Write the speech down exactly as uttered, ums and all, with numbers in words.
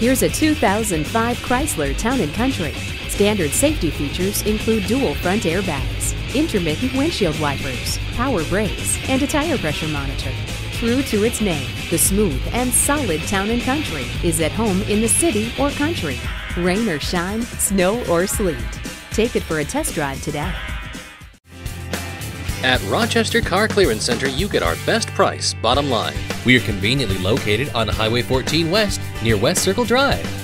Here's a two thousand five Chrysler Town and Country. Standard safety features include dual front airbags, intermittent windshield wipers, power brakes, and a tire pressure monitor. True to its name, the smooth and solid Town and Country is at home in the city or country. Rain or shine, snow or sleet. Take it for a test drive today. At Rochester Car Clearance Center, you get our best price, bottom line. We are conveniently located on Highway fourteen West near West Circle Drive.